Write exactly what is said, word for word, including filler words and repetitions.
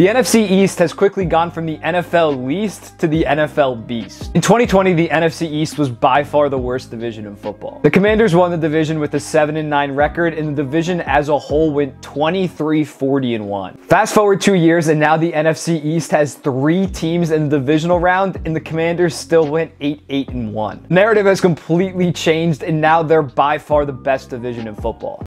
The N F C East has quickly gone from the N F L least to the N F L beast. In twenty twenty, the N F C East was by far the worst division in football. The Commanders won the division with a seven and nine record, and the division as a whole went twenty-three forty and one. Fast forward two years, and now the N F C East has three teams in the Divisional Round, and the Commanders still went eight eight and one. The narrative has completely changed, and now they're by far the best division in football.